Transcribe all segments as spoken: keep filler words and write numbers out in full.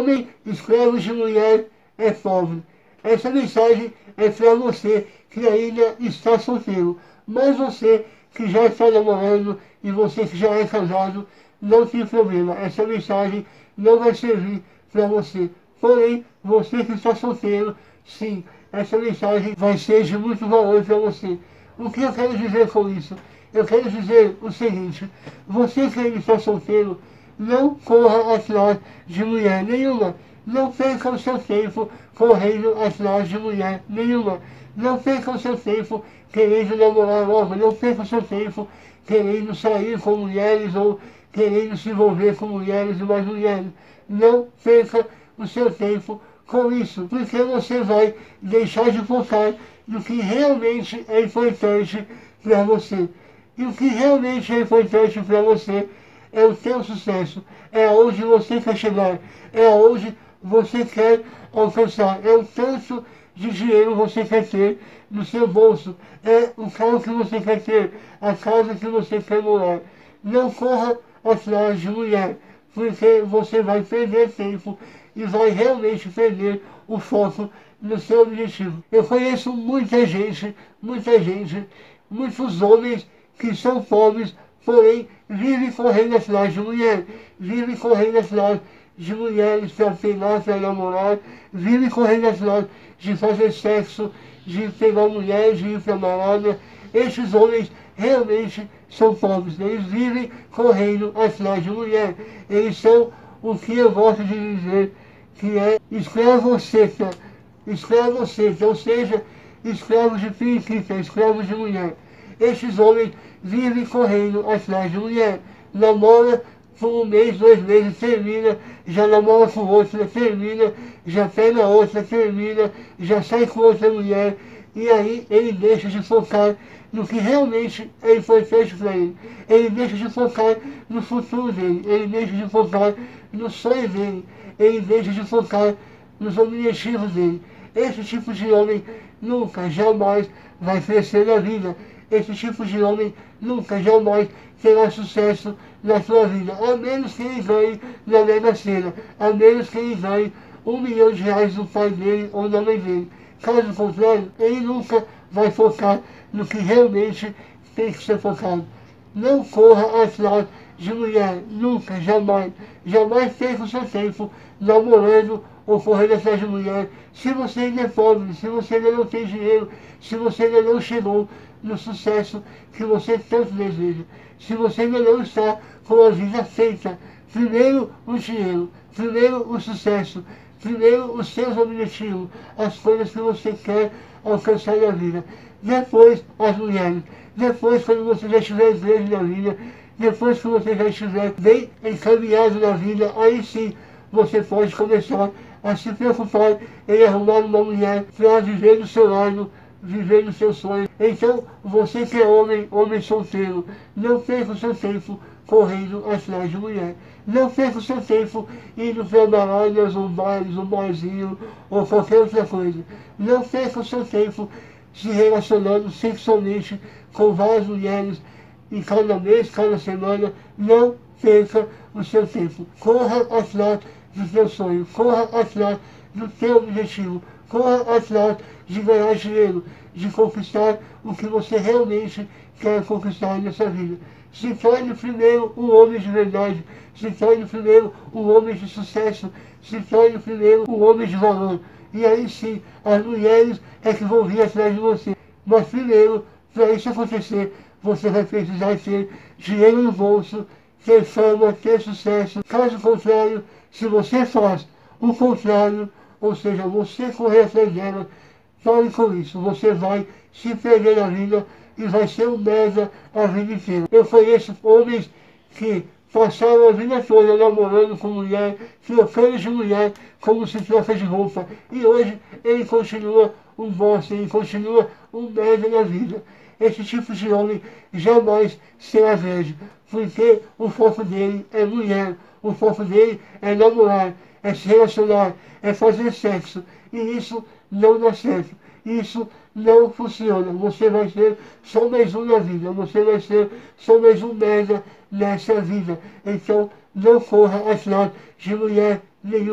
Homem escravo de mulher é pobre. Essa mensagem é para você que ainda está solteiro. Mas você que já está namorando e você que já é casado, não tem problema. Essa mensagem não vai servir para você. Porém, você que está solteiro, sim, essa mensagem vai ser de muito valor para você. O que eu quero dizer com isso? Eu quero dizer o seguinte: você que ainda está solteiro, não corra atrás de mulher nenhuma. Não perca o seu tempo correndo atrás de mulher nenhuma. Não perca o seu tempo querendo namorar logo. Não perca o seu tempo querendo sair com mulheres ou querendo se envolver com mulheres e mais mulheres. Não perca o seu tempo com isso, porque você vai deixar de focar no que realmente é importante para você. E o que realmente é importante para você é o seu sucesso, é aonde você quer chegar, é aonde você quer alcançar, é o tanto de dinheiro você quer ter no seu bolso, é o carro que você quer ter, a casa que você quer morar. Não corra atrás de mulher, porque você vai perder tempo e vai realmente perder o foco no seu objetivo. Eu conheço muita gente, muita gente, muitos homens que são pobres, porém vivem correndo atrás de mulher, vivem correndo atrás de mulheres para pegar, para namorar, vivem correndo atrás de fazer sexo, de pegar mulheres, de ir para balada. Esses homens realmente são pobres, eles vivem correndo atrás de mulher. Eles são o que eu gosto de dizer que é escravo seca, escravo seca, ou seja, escravo de periquita, escravo de mulher. Esses homens vivem correndo atrás de mulher, namora por um mês, dois meses, termina, já namora com outra, termina, já pega outra, termina, já sai com outra mulher, e aí ele deixa de focar no que realmente é importante para ele. Ele deixa de focar no futuro dele, ele deixa de focar no sonho dele, ele deixa de focar nos objetivos dele. Esse tipo de homem nunca, jamais vai crescer na vida. Esse tipo de homem nunca, jamais terá sucesso na sua vida, a menos que ele ganhe na Mega Sena, a menos que ele ganhe um milhão de reais do pai dele ou da mãe dele. Caso contrário, ele nunca vai focar no que realmente tem que ser focado. Não corra atrás de mulher, nunca, jamais, jamais perca o seu tempo namorando ou correndo atrás de mulher, se você ainda é pobre, se você ainda não tem dinheiro, se você ainda não chegou no sucesso que você tanto deseja, se você ainda não está com a vida feita. Primeiro o dinheiro, primeiro o sucesso, primeiro os seus objetivos, as coisas que você quer alcançar na vida. Depois as mulheres, depois quando você já estiver grande na vida, depois que você já estiver bem encaminhado na vida, aí sim você pode começar a se preocupar em arrumar uma mulher para viver do seu lado, viver do seu sonho. Então, você que é homem, homem solteiro, não perca o seu tempo correndo atrás de mulher. Não perca o seu tempo indo para baladas, ou bares, ou barzinho, ou qualquer outra coisa. Não perca o seu tempo se relacionando sexualmente com várias mulheres em cada mês, cada semana. Não perca o seu tempo. Corra atrás do seu sonho, corra atrás do seu objetivo, corra atrás de ganhar dinheiro, de conquistar o que você realmente quer conquistar nessa vida. Se torne primeiro um homem de verdade, se torne primeiro um homem de sucesso, se torne primeiro um homem de valor. E aí sim, as mulheres é que vão vir atrás de você. Mas primeiro, para isso acontecer, você vai precisar ter dinheiro no bolso, ter fama, ter sucesso. Caso contrário, se você faz o contrário, ou seja, você correr atrás dela, pare com isso, você vai se perder na vida e vai ser um merda a vida inteira. Eu conheço homens que passaram a vida toda namorando com mulher, trocando de mulher como se troca de roupa, e hoje ele continua um bosta, ele continua um merda na vida. Esse tipo de homem jamais será verde, porque o foco dele é mulher, o foco dele é namorar, é se relacionar, é fazer sexo, e isso não dá certo, isso não funciona. Você vai ser só mais um na vida, você vai ser só mais um merda nessa vida. Então não corra atrás de mulher nenhuma.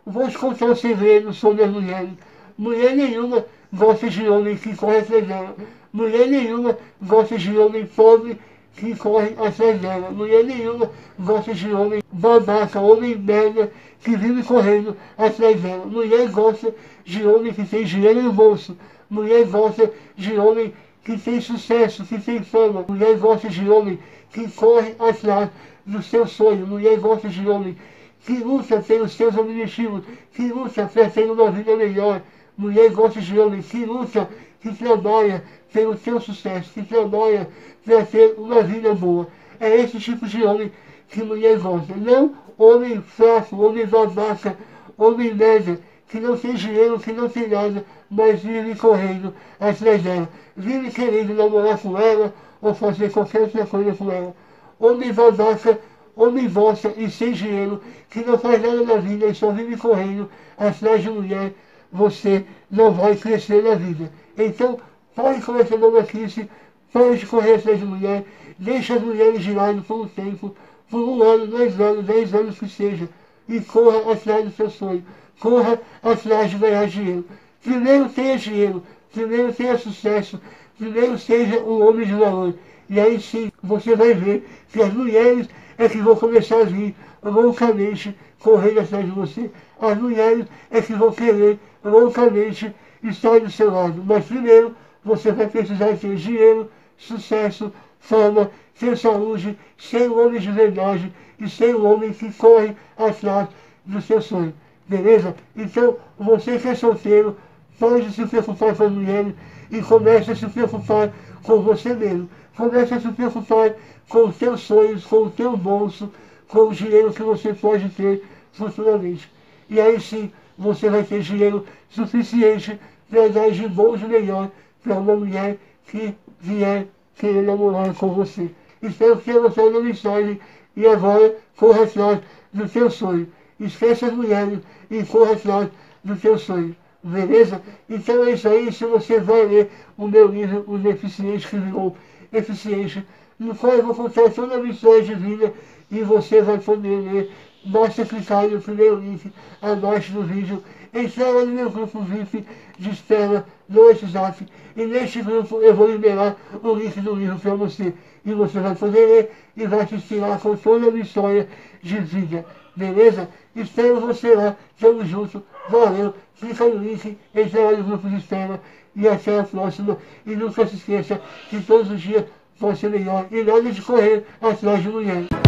vou te contar um segredo sobre as mulheres. Mulher nenhuma gosta de homem que corre atrás dela. Mulher nenhuma gosta de homem pobre que corre atrás dela. Mulher nenhuma gosta de homem babaca, homem merda que vive correndo atrás dela. Mulher gosta de homem que tem dinheiro no bolso. Mulher gosta de homem que tem sucesso, que tem fama. Mulher gosta de homem que corre atrás do seu sonho. Mulher gosta de homem que luta pelos seus objetivos, que luta para ter uma vida melhor. Mulher gosta de homem que luta, que trabalha pelo seu sucesso, que trabalha para ter uma vida boa. É esse tipo de homem que mulher gosta. Não homem fraco, homem babaca, homem merda, que não tem dinheiro, que não tem nada, mas vive correndo atrás dela. Vive querendo namorar com ela ou fazer qualquer outra coisa com ela. Homem babaca, homem bosta e sem dinheiro, que não faz nada na vida e só vive correndo atrás de mulher, você não vai crescer na vida. Então, pare com essa maluquice, pare de correr atrás de mulher, deixe as mulheres de lado por um tempo, por um ano, dois anos, dez anos que seja, e corra atrás do seu sonho, corra atrás de ganhar dinheiro. Primeiro tenha dinheiro, primeiro tenha sucesso, primeiro seja um homem de valor. E aí sim, você vai ver que as mulheres é que vão começar a vir loucamente correndo atrás de você. As mulheres é que vão querer loucamente estar do seu lado. Mas primeiro, você vai precisar ter dinheiro, sucesso, fama, ter saúde, ser um homem de verdade e ser um homem que corre atrás do seu sonho. Beleza? Então, você que é solteiro, pode se preocupar com as mulheres e comece a se preocupar com você mesmo. Comece a se preocupar com os seus sonhos, com o teu bolso, com o dinheiro que você pode ter futuramente. E aí sim, você vai ter dinheiro suficiente para dar de bom de melhor para uma mulher que vier querer namorar com você. Espero que tenha gostado da mensagem e agora corra atrás do teu sonho. Esquece as mulheres e corra atrás do teu sonho. Beleza? Então é isso aí. Se você vai ler o meu livro, O Deficiente que Virou Eficiente, no qual eu vou contar toda a missão de vida e você vai poder ler. Basta clicar no primeiro link abaixo do vídeo, entrar lá no meu grupo V I P de espera no WhatsApp, e neste grupo eu vou liberar o link do livro para você. E você vai poder ler e vai se inspirar com toda a minha história de vida. Beleza? Espero você lá. Tamo junto. Valeu. Clica no link, entra lá no grupo de espera e até a próxima. E nunca se esqueça que todos os dias pode ser melhor e nada de correr atrás de mulher.